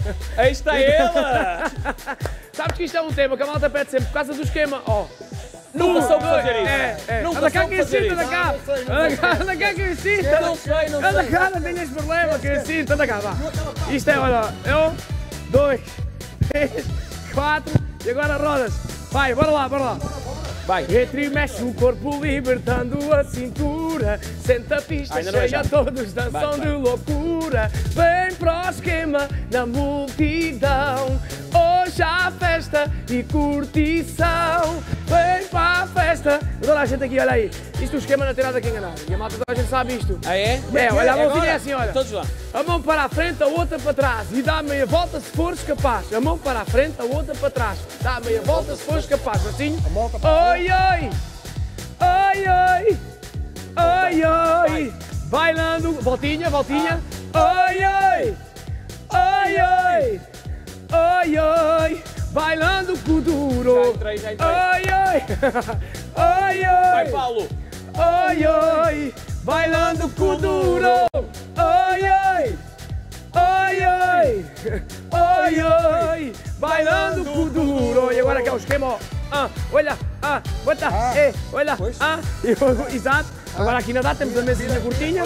Aí está ela! Sabes que isto é um tema que a malta pede sempre por causa do esquema. Ó. Nunca soube fazer isso. Nunca anda cá que ensina, anda cá. Anda cá que ensina. Não sei. Anda cá, não tenhas problema, que ensina. Anda cá, vá. Isto é, olha, 1, 2, 3, 4 e agora rodas. Vai, bora lá. Vai. Entra e mexe o corpo libertando a cintura. Senta a pista cheia, todos dançam de loucura. Vem para o esquema na multidão. Hoje há festa e curtição. Vem para a festa. Toda a gente aqui, olha aí. Isto o esquema não tem nada que enganar. E a malta toda a gente sabe isto. Ah, é? É, olha a mãozinha é assim, olha. Todos lá. A mão para a frente, a outra para trás. E dá meia volta se fores capaz. A mão para a frente, a outra para trás. Dá meia volta se fores capaz. Assim. Oi, oi. Oi, oi. Oi, oi. Bailando. Voltinha. Oi, oi. Oi, oi. Oi, oi. Bailando com duro. Já entrei. Oi, oi. Oi, oi. Vai, Paulo. Oi, oi. Bailando com duro. Oi, oi. Oi, oi. Oi, oi. Bailando com duro. E agora que é o esquema, ó. Olha, bota, olha, exato. Agora aqui na dá, temos a mesinha curtinha.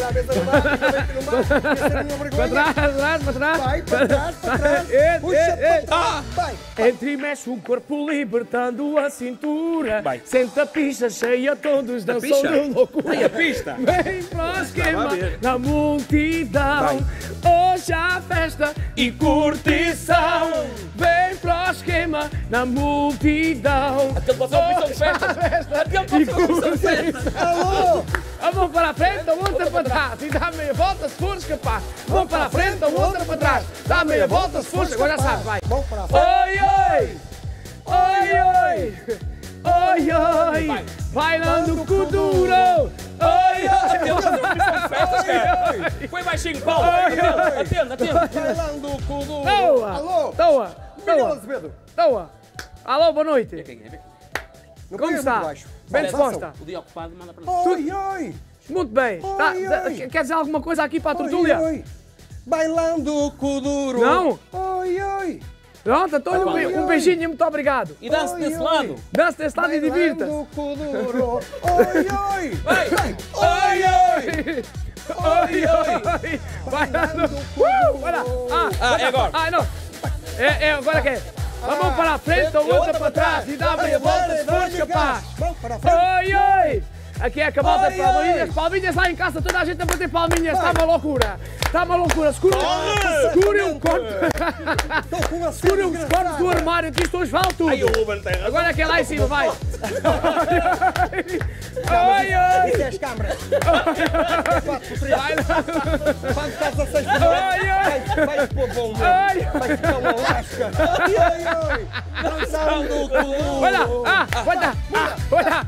Para trás. Vai, para trás. Puxa, vai. Entra e mexe o corpo libertando a cintura. Vai. Senta a pista cheia, todos dançam de loucura. Ai, a pista. Vem para o esquema na multidão. Hoje há festa e curtição. Vem para o esquema na multidão. Aquele pode ser uma missão de festa. Aquele pode ser uma missão de festa. Alô? A mão para a frente, a outra para trás. E dá meia volta se fores capaz. Mão para a frente, a outra para trás. Dá meia volta se fores. Agora já sabe, vai. Mão para a frente. Oi, oi. Oi, oi. Bailando com duro. Oi, Aquele pode ser uma missão de festa, cara. Põe baixinho, Paulo. Atende. Bailando com o duro. Alô? Toa. Alô, boa noite. Não Como põe está? muito baixo. Bem disposta? O dia ocupado manda para lá. Oi. Muito bem. Quer dizer alguma coisa aqui para a tertúlia? Oi. Bailando com o duro. Não? Oi. Pronto, então um beijinho e muito obrigado. E dança desse lado. Dança desse lado e divirta-se. Bailando com o duro. Oi. Vai. Oi. Bailando. Olha. É agora. Não. É agora que é. A mão para a frente, a outra para trás. E dá meia volta se fores capaz. Mão para a frente. Oi. Aqui é a camada de palminhas. Palminhas lá em casa, toda a gente a bater palminhas. Está uma loucura. Segurem um corpo. Segurem uns corpos do armário que isto hoje vale tudo. Aí o Ruben tem razão. Agora é que é lá em cima, vai. Oi. Isso é as câmaras. 4x3. Quando estás a 6 Oi. vais pôr bom mesmo. Vais ficar uma lasca. Oi. Dançando com o duro. Olha.